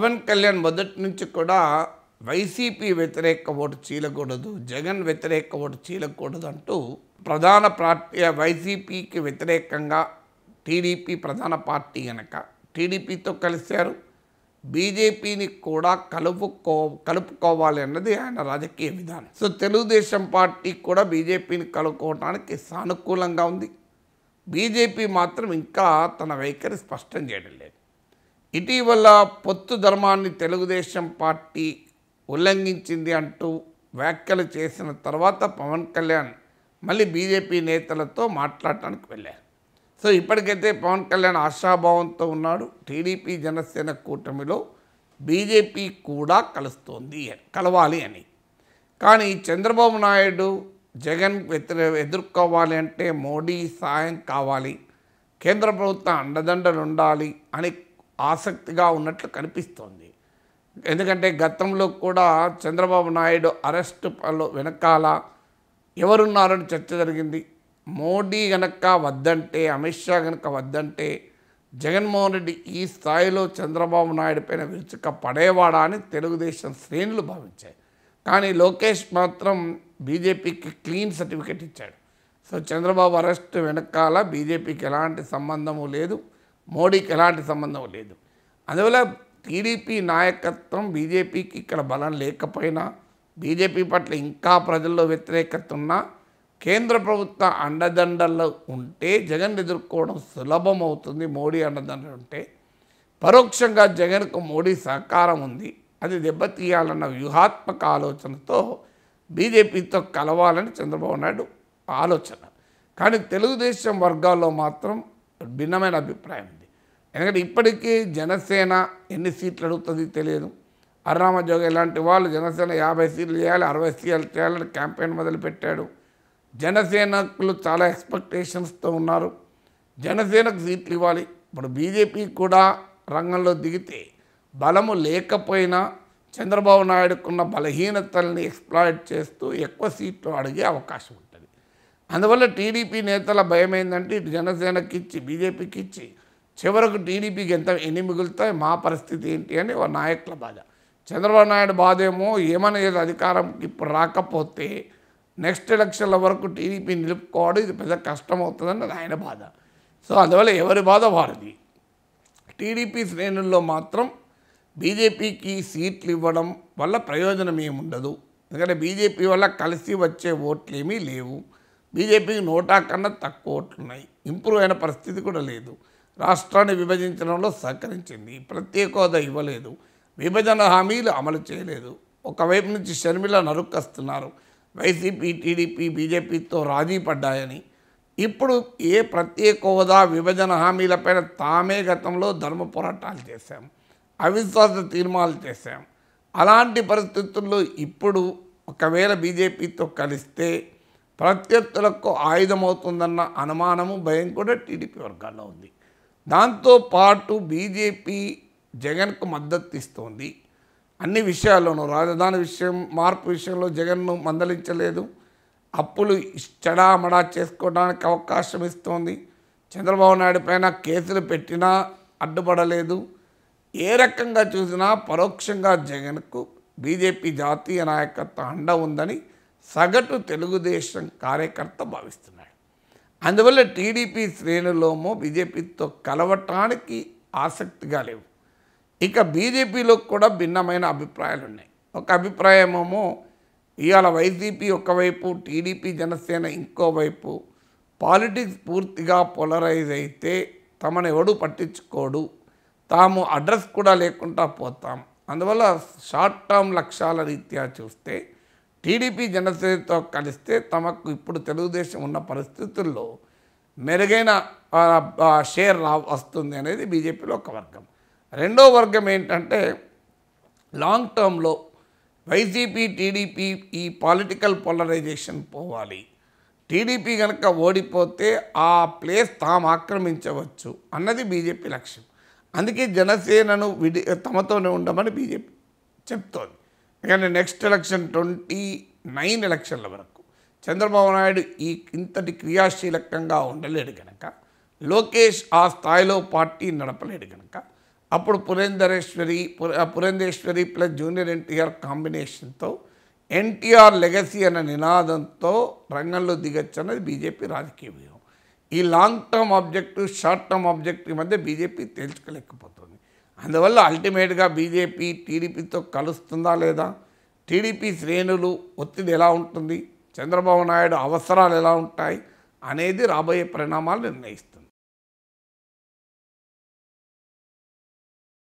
పవన్ కళ్యాణ్ మొదటి నుంచి కూడా వైసీపీ వ్యతిరేక ఓటు చీలకూడదు, జగన్ వ్యతిరేక ఓటు చీలకూడదు అంటూ ప్రధాన పార్టీ వైసీపీకి వ్యతిరేకంగా టీడీపీ ప్రధాన పార్టీ కనుక టీడీపీతో కలిశారు. బీజేపీని కూడా కలుపుకోవాలి అన్నది ఆయన రాజకీయ విధానం. సో తెలుగుదేశం పార్టీ కూడా బీజేపీని కలుపుకోవడానికి సానుకూలంగా ఉంది. బీజేపీ మాత్రం ఇంకా తన వైఖరి స్పష్టం చేయడం లేదు. ఇటీవల పొత్తు ధర్మాన్ని తెలుగుదేశం పార్టీ ఉల్లంఘించింది అంటూ వ్యాఖ్యలు చేసిన తర్వాత పవన్ కళ్యాణ్ మళ్ళీ బీజేపీ నేతలతో మాట్లాడటానికి వెళ్ళారు. సో ఇప్పటికైతే పవన్ కళ్యాణ్ ఆశాభావంతో ఉన్నాడు. టీడీపీ జనసేన కూటమిలో బీజేపీ కూడా కలవాలి అని. కానీ చంద్రబాబు నాయుడు జగన్ ఎదుర్కోవాలి అంటే మోడీ సాయం కావాలి, కేంద్ర ప్రభుత్వం అండదండలు ఉండాలి అని ఆసక్తిగా ఉన్నట్లు కనిపిస్తోంది. ఎందుకంటే గతంలో కూడా చంద్రబాబు నాయుడు అరెస్టు వెనకాల ఎవరున్నారని చర్చ జరిగింది. మోడీ గనక వద్దంటే, అమిత్ షా గనక వద్దంటే జగన్మోహన్ రెడ్డి ఈ స్థాయిలో చంద్రబాబు నాయుడు పైన విరుచుక పడేవాడా అని తెలుగుదేశం శ్రేణులు భావించాయి. కానీ లోకేష్ మాత్రం బీజేపీకి క్లీన్ సర్టిఫికెట్ ఇచ్చాడు. సో చంద్రబాబు అరెస్టు వెనకాల బీజేపీకి ఎలాంటి సంబంధము లేదు, మోడీకి ఎలాంటి సంబంధం లేదు. అందువల్ల టీడీపీ నాయకత్వం బీజేపీకి ఇక్కడ బలం లేకపోయినా, బీజేపీ పట్ల ఇంకా ప్రజల్లో వ్యతిరేకత ఉన్నా, కేంద్ర ప్రభుత్వ అండదండలు ఉంటే జగన్ ఎదుర్కోవడం సులభం అవుతుంది. మోడీ అండదండలు ఉంటే పరోక్షంగా జగన్కు మోడీ సహకారం ఉంది. అది దెబ్బతీయాలన్న వ్యూహాత్మక ఆలోచనతో బీజేపీతో కలవాలని చంద్రబాబు నాయుడు ఆలోచన. కానీ తెలుగుదేశం వర్గాల్లో మాత్రం భిన్నమైన అభిప్రాయం ఉంది. ఎందుకంటే ఇప్పటికీ జనసేన ఎన్ని సీట్లు అడుగుతుంది తెలియదు. అర్రామజోగ ఇలాంటి వాళ్ళు జనసేన 50 సీట్లు చేయాలి, 60 సీట్లు చేయాలని క్యాంపెయిన్ మొదలుపెట్టాడు. జనసేనకులు చాలా ఎక్స్పెక్టేషన్స్తో ఉన్నారు. జనసేనకు సీట్లు ఇవ్వాలి. ఇప్పుడు బీజేపీ కూడా రంగంలో దిగితే బలము లేకపోయినా చంద్రబాబు నాయుడుకున్న బలహీనతల్ని ఎక్స్ప్లాయిట్ చేస్తూ ఎక్కువ సీట్లు అడిగే అవకాశం ఉంటుంది. అందువల్ల టీడీపీ నేతల భయం ఏంటంటే ఇటు జనసేనకి ఇచ్చి బీజేపీకి ఇచ్చి చివరకు టీడీపీకి ఎన్ని మిగులుతాయి, మా పరిస్థితి ఏంటి అని ఒక నాయకుల బాధ. చంద్రబాబు నాయుడు బాధ ఏమనేది అధికారం ఇప్పుడు రాకపోతే నెక్స్ట్ ఎలక్షన్ల వరకు టీడీపీ నిలుపుకోవడం ఇది పెద్ద కష్టం అవుతుందని ఆయన బాధ. సో అందువల్ల ఎవరి బాధ వారిది. టీడీపీ శ్రేణుల్లో మాత్రం బీజేపీకి సీట్లు ఇవ్వడం వల్ల ప్రయోజనం ఏముండదు. ఎందుకంటే బీజేపీ వల్ల కలిసి వచ్చే ఓట్లు ఏమీ లేవు. బీజేపీకి 100 కన్నా తక్కువ ఓట్లు ఉన్నాయి. ఇంప్రూవ్ అయిన పరిస్థితి కూడా లేదు. రాష్ట్రాన్ని విభజించడంలో సహకరించింది, ప్రత్యేక హోదా ఇవ్వలేదు, విభజన హామీలు అమలు చేయలేదు. ఒకవైపు నుంచి షర్మిల నరుక్కస్తున్నారు. వైసీపీ టీడీపీ బీజేపీతో రాజీ పడ్డాయని ఇప్పుడు ఏ ప్రత్యేక హోదా విభజన హామీలపైన తామే గతంలో ధర్మ పోరాటాలు చేశాం, అవిశ్వాస తీర్మానాలు చేశాం. అలాంటి పరిస్థితుల్లో ఇప్పుడు ఒకవేళ బీజేపీతో కలిస్తే ప్రత్యర్థులకు ఆయుధమవుతుందన్న అనుమానము, భయం కూడా టీడీపీ వర్గాల్లో ఉంది. దాంతోపాటు బీజేపీ జగన్కు మద్దతు ఇస్తోంది. అన్ని విషయాల్లోనూ రాజధాని విషయం, మార్పు విషయంలో జగన్ను మందలించలేదు. అప్పులు చెడామడా చేసుకోవడానికి అవకాశం ఇస్తోంది. చంద్రబాబు నాయుడు పైన కేసులు పెట్టినా అడ్డుపడలేదు. ఏ రకంగా చూసినా పరోక్షంగా జగన్కు బీజేపీ జాతీయ నాయకత్వం అండ ఉందని సగటు తెలుగుదేశం కార్యకర్త భావిస్తున్నాడు. అందువల్ల టీడీపీ శ్రేణులోమో బీజేపీతో కలవటానికి ఆసక్తిగా లేవు. ఇక బీజేపీలో కూడా భిన్నమైన అభిప్రాయాలు ఉన్నాయి. ఒక అభిప్రాయమేమో ఇవాళ వైసీపీ ఒకవైపు, టీడీపీ జనసేన ఇంకోవైపు పాలిటిక్స్ పూర్తిగా పోలరైజ్ అయితే తమను ఎవడు పట్టించుకోడు, తాము అడ్రస్ కూడా లేకుండా పోతాం. అందువల్ల షార్ట్ టర్మ్ లక్ష్యాల రీత్యా చూస్తే టీడీపీ జనసేనతో కలిస్తే తమకు ఇప్పుడు తెలుగుదేశం ఉన్న పరిస్థితుల్లో మెరుగైన షేర్ వస్తుంది అనేది బీజేపీలో ఒక వర్గం. రెండో వర్గం ఏంటంటే లాంగ్ టర్మ్లో వైసీపీ టీడీపీ ఈ పొలిటికల్ పోలరైజేషన్ పోవాలి, టీడీపీ కనుక ఓడిపోతే ఆ ప్లేస్ తాము ఆక్రమించవచ్చు అన్నది బీజేపీ లక్ష్యం. అందుకే జనసేనను తమతోనే ఉండమని బీజేపీ చెప్తోంది. కానీ నెక్స్ట్ ఎలక్షన్ 29 ఎలక్షన్ల వరకు చంద్రబాబు నాయుడు ఇంతటి క్రియాశీలకంగా ఉండలేడు కనుక, లోకేష్ ఆ స్థాయిలో పార్టీ నడపలేడు కనుక అప్పుడు పురంధేశ్వరి ప్లస్ జూనియర్ ఎన్టీఆర్ కాంబినేషన్తో ఎన్టీఆర్ లెగసీ అనే నినాదంతో రంగంలో దిగచ్చు అన్నది బీజేపీ రాజకీయ వ్యూహం. ఈ long term objective, short term objective మధ్య బీజేపీ తేల్చుకోలేకపోతుంది. అందువల్ల అల్టిమేట్గా బీజేపీ టీడీపీతో కలుస్తుందా లేదా, టీడీపీ శ్రేణులు ఒత్తిడి ఎలా ఉంటుంది, చంద్రబాబు నాయుడు అవసరాలు ఎలా ఉంటాయి అనేది రాబోయే పరిణామాలు నిర్ణయిస్తాయి.